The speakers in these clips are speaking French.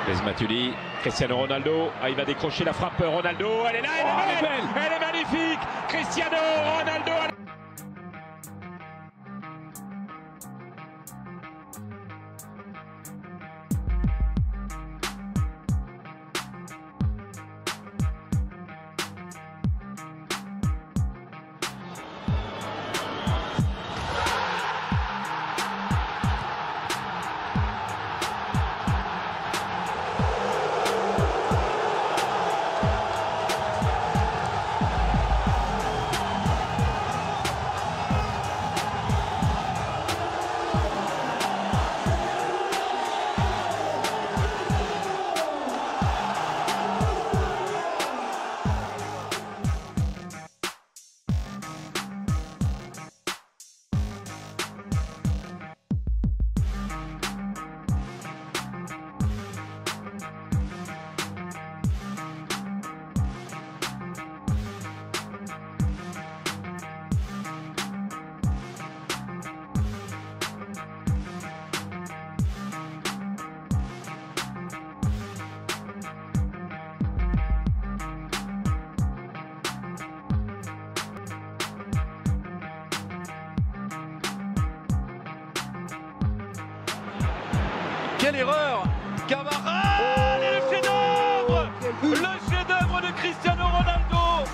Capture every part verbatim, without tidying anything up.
Matuidi, Cristiano Ronaldo, ah, il va décrocher la frappe. Ronaldo, elle est là, elle, oh, est, belle. Elle, elle est magnifique. Cristiano Ronaldo. Elle... Quelle erreur! Camara! Oh, le chef-d'œuvre! Le chef-d'œuvre de Cristiano Ronaldo!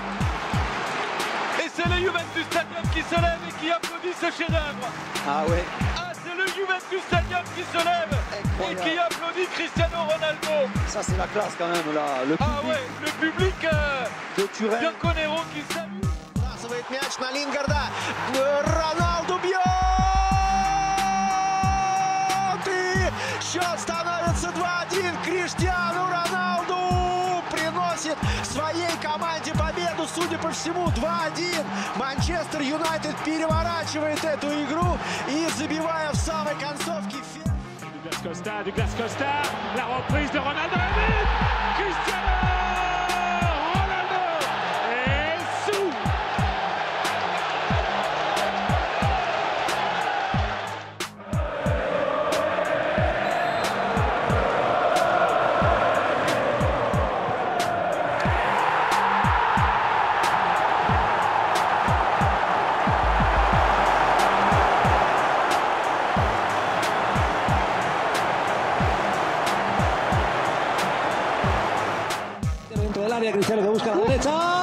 Et c'est le Juventus Stadium qui se lève et qui applaudit ce chef-d'œuvre! Ah ouais! Ah, c'est le Juventus Stadium qui se lève et qui applaudit Cristiano Ronaldo! Ça, c'est la classe quand même là! Le public, ah ouais, le public euh, de Turin! Bianconero qui salue! Бросает мяч на Лингарда. Роналду бьет! Счет становится два-один. Криштиану Роналду приносит своей команде победу. Судя по всему, два-один. Манчестер Юнайтед переворачивает эту игру и забивая в самой концовке. Douglas Costa, Douglas Costa, la reprise de Ronaldo. Cristiano Ronaldo est sous. Dentro del área, Cristiano que busca la derecha.